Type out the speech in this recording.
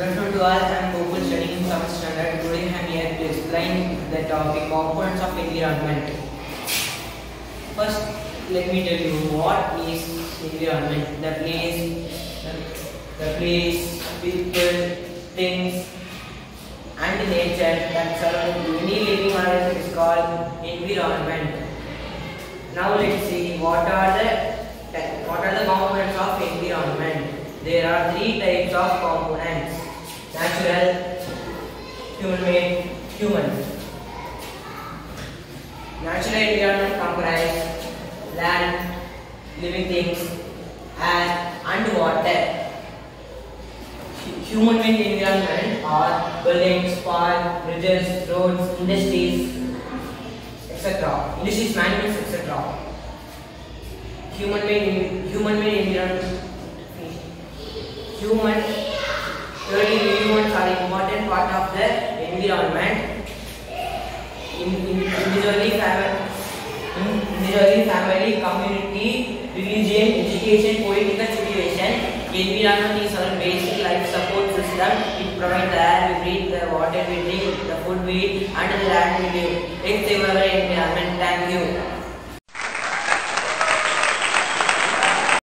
Welcome to all. I am Gokul studying 7th standard. Today I am here to explain the topic components of environment. First, let me tell you what is environment. The place, people, things, and nature that surround any living organism is called environment. Now let's see what are the components of environment. There are three types of components: natural, human-made, human. Natural environment comprise land, living things, air, and water. Human-made environment are buildings, parks, bridges, roads, industries, etc. Industries, manuals, etc. Human-made environment. Humans are an important part of the environment. Individually, family, community, religion, education, political situation. Environment is our basic life support system. It provides the air we breathe, the water we drink, the food we eat, and the land we live. Let's save our environment. Thank you.